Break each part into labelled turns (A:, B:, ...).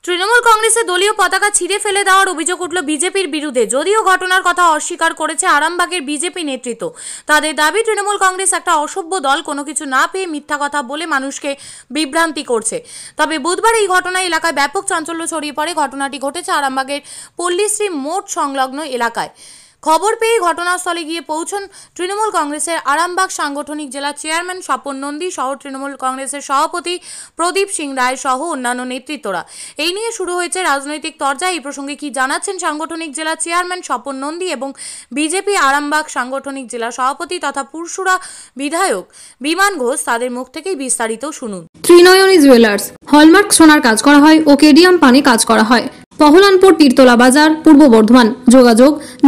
A: তৃণমূল কংগ্রেসের দলীয় পতাকা ছিঁড়ে ফেলে দেওয়ার অভিযোগ উঠল বিজেপির বিরুদ্ধে। যদিও ঘটনার কথা অস্বীকার করেছে আরামবাগের বিজেপি নেতৃত্ব। তাদের দাবি, তৃণমূল কংগ্রেস একটা অসভ্য দল, কোনো কিছু না পেয়ে মিথ্যা কথা বলে মানুষকে বিভ্রান্তি করছে। তবে বুধবার এই ঘটনায় এলাকায় ব্যাপক চাঞ্চল্য ছড়িয়ে পড়ে। ঘটনাটি ঘটেছে আরামবাগের পল্লীশ্রী মোড় সংলগ্ন এলাকায়। খবর পেয়ে ঘটনাস্থলে গিয়ে পৌঁছন তৃণমূল কংগ্রেসের আরামবাগ সাংগঠনিক জেলা চেয়ারম্যান স্বপন নন্দী সহ তৃণমূল কংগ্রেসের সভাপতি প্রদীপ সিং রায় সহ অন্যান্য নেতৃত্বরা। এই নিয়ে শুরু হয়েছে রাজনৈতিক তরজা। এই প্রসঙ্গে কি জানাচ্ছেন সাংগঠনিক জেলা চেয়ারম্যান স্বপন নন্দী এবং বিজেপি আরামবাগ সাংগঠনিক জেলা সভাপতি তথা পুরসুরা বিধায়ক বিমান ঘোষ, তাদের মুখ থেকেই বিস্তারিত শুনুন।
B: ত্রিনয়নী জুয়েলার্স হলমার্ক সোনার কাজ করা হয় ও কেডিয়াম পানি কাজ করা হয়। পহলানপুর তীরতলা বাজার, পূর্ব বর্ধমান। যোগাযোগ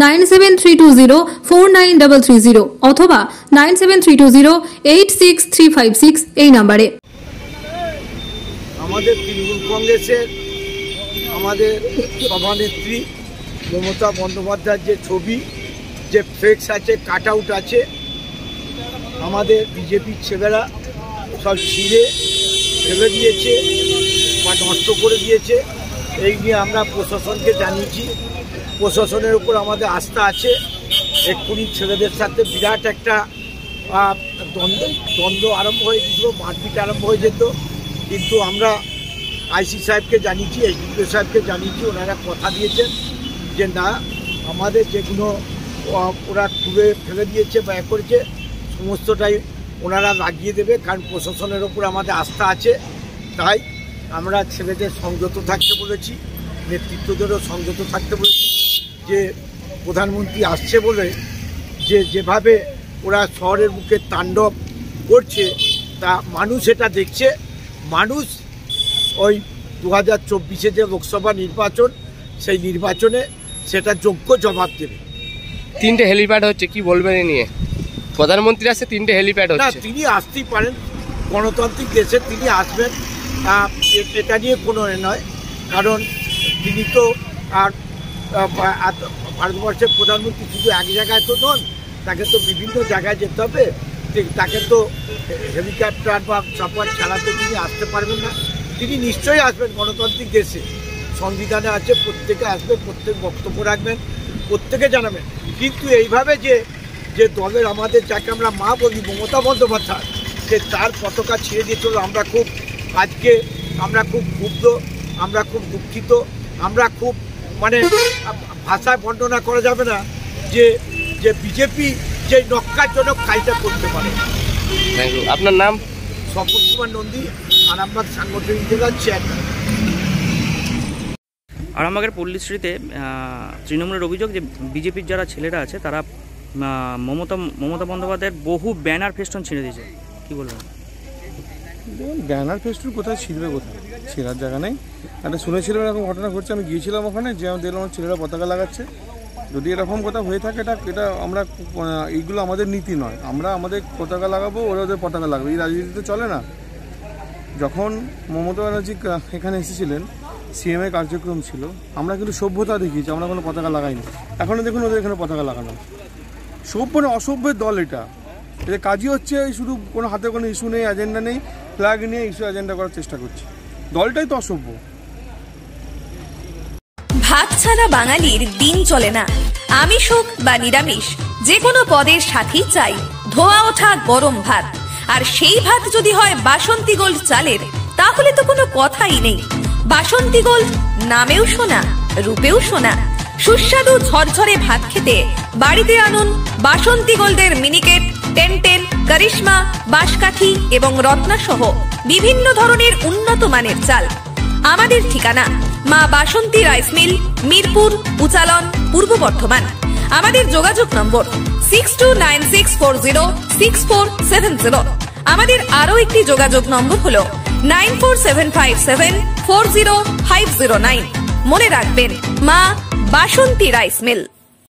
B: 9732049330 অথবা 9732086356 এই নম্বরে।
C: আমাদের তৃণমূল কংগ্রেসের আমাদের সভানেত্রী মমতা বন্দ্যোপাধ্যায়ের যে ছবি, যে ফ্লেক্স আছে, কাট আউট আছে, আমাদের বিজেপির ছেলেরা সব ছিঁড়ে ফেলে দিয়েছে বা নষ্ট করে দিয়েছে। এই নিয়ে আমরা প্রশাসনকে জানিয়েছি। প্রশাসনের উপর আমাদের আস্থা আছে। এক্ষুনি ছেলেদের সাথে বিরাট একটা দ্বন্দ্ব আরম্ভ হয়ে গেছিল, মারপিট আরম্ভ হয়ে যেত। কিন্তু আমরা আইসি সাহেবকে জানিয়েছি, এসডিপিও সাহেবকে জানিয়েছি। ওনারা কথা দিয়েছেন যে না, আমাদের যেগুলো ওরা তুলে ফেলে দিয়েছে বা করেছে সমস্তটাই ওনারা লাগিয়ে দেবে, কারণ প্রশাসনের ওপর আমাদের আস্থা আছে। তাই আমরা ছেলেদের সংযত থাকতে বলেছি, নেতৃত্বদেরও সংযত থাকতে বলেছি। যে প্রধানমন্ত্রী আসছে বলে যেভাবে ওরা শহরের মুখে তাণ্ডব করছে, তা মানুষ এটা দেখছে। মানুষ ওই 2024-এ যে লোকসভা নির্বাচন, সেই নির্বাচনে সেটা যোগ্য জবাব দেবে।
D: 3টে হেলিপ্যাড হচ্ছে, কি বলবেন এ নিয়ে? প্রধানমন্ত্রী আসছে, 3টে হেলিপ্যাড হচ্ছে।
C: তিনি আসতেই পারেন, গণতান্ত্রিক দেশে তিনি আসবেন, এটা নিয়ে কোনো নয়। কারণ তিনি তো আর ভারতবর্ষের প্রধানমন্ত্রী শুধু এক জায়গায় তো নন, তাকে তো বিভিন্ন জায়গায় যেতে হবে। তাকে তো হেলিকপ্টার বা চাপার ছাড়াতে তিনি আসতে পারবেন না। তিনি নিশ্চয়ই আসবেন। গণতান্ত্রিক দেশে সংবিধানে আছে প্রত্যেকে আসবে, প্রত্যেক বক্তব্য রাখবেন, প্রত্যেকে জানাবেন। কিন্তু এইভাবে যে দলের আমাদের যাকে আমরা মা বলি, মমতা বন্দ্যোপাধ্যায়, যে তার পতাকা ছিঁড়ে দিয়েছিল, আজকে আমরা খুব ক্ষুব্ধ, আমরা খুব দুঃখিত, আমরা খুব ভাষায় বর্ণনা করা যাবে না যে বিজেপি যে নক্কারজনক কাজটা করতে পারে।
D: আপনার নাম?
C: স্বপন কুমার নন্দী, আরামবাগ সাংগঠনিক জেলার চেয়ারম্যান।
E: আরামবাগের পল্লীশ্রীতে তৃণমূলের অভিযোগ যে বিজেপির যারা ছেলেরা আছে তারা মমতা বন্দ্যোপাধ্যায়ের বহু ব্যানার ফেস্টুন ছিঁড়ে দিয়েছে, কি বলবেন?
F: ব্যানার ফেস্টুন কোথায় ছিঁড়বে? কোথায় ছেঁড়ার জায়গা নেই। একটা শুনেছিলাম এরকম ঘটনা ঘটছে, আমি গিয়েছিলাম ওখানে, যে আমি দেখলাম ছেলেরা পতাকা লাগাচ্ছে। যদি এরকম কথা হয়ে থাকে, এটা আমরা এইগুলো আমাদের নীতি নয়। আমরা আমাদের পতাকা লাগাবো, ওরা ওদের পতাকা লাগাবো, এই রাজনীতিতে চলে না। যখন মমতা ব্যানার্জি এখানে এসেছিলেন, সিএমএ কার্যক্রম ছিল, আমরা কিন্তু সভ্যতা দেখিয়েছি, আমরা কোনো পতাকা লাগাইনি। এখনও দেখুন ওদের এখানে পতাকা লাগানো। অসভ্যের দল এটা। এদের কাজই হচ্ছে শুধু কোনো হাতে কোনো ইস্যু নেই, এজেন্ডা নেই, ফ্ল্যাগ নিয়ে ইস্যু এজেন্ডা করার চেষ্টা করছে। দলটাই তো অসভ্য।
G: ভাত ছাড়া বাঙালির দিন চলে না। আমিষ হোক বা নিরামিষ, যে কোনো পদের সাথেই চাই ধোয়া ওঠা গরম ভাত। আর সেই ভাত যদি হয় বাসন্তী গোল্ড চালের, তাহলে তো কোনো কথাই নেই। বাসন্তী গোল্ড, নামেও শোনা, রূপেও শোনা। সুস্বাদু ঝরঝরে ভাত খেতে বাড়িতে আনুন বাসন্তী গোল্ডের মিনিকেট, 1010, করিশ্মা, বাঁশকাঠি এবং রত্না সহ বিভিন্ন ধরনের উন্নত মানের চাল। আমাদের ঠিকানা মা বাসন্তী রাইস মিল, মিরপুর, উচালন, পূর্ব বর্ধমান। আমাদের যোগাযোগ নম্বর 6296406470। আমাদের আরো একটি যোগাযোগ নম্বর হলো 9475740509। মনে রাখবেন, মা বাসন্তী রাইস মিল।